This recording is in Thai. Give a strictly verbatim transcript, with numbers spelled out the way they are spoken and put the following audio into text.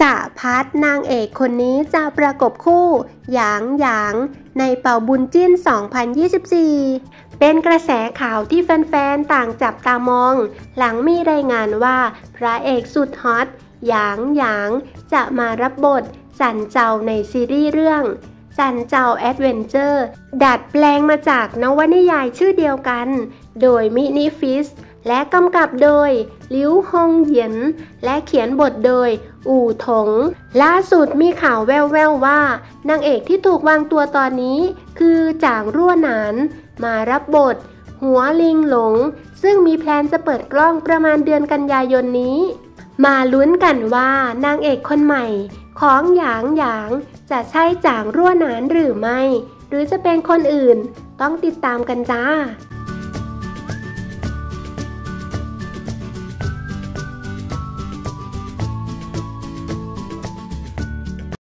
สะพัดนางเอกคนนี้จะประกบคู่หยางหยางในเป่าบุญจิ้น สองพันยี่สิบสี่ เป็นกระแสข่าวที่แฟนๆต่างจับตามองหลังมีรายงานว่าพระเอกสุดฮอตหยางหยางจะมารับบทจันเจ้าในซีรีส์เรื่องจันเจ้าแอดเวนเจอร์ดัดแปลงมาจากนวนิยายชื่อเดียวกันโดยมินิฟิสและกำกับโดยลิวฮงเหยียนและเขียนบทโดยอู่ถงล่าสุดมีข่าวแว่วๆว่านางเอกที่ถูกวางตัวตอนนี้คือจางรั่วหนานมารับบทหัวลิงหลงซึ่งมีแพลนจะเปิดกล้องประมาณเดือนกันยายนนี้มาลุ้นกันว่านางเอกคนใหม่ของหยางหยางจะใช่จางรั่วหนานหรือไม่หรือจะเป็นคนอื่นต้องติดตามกันจ้า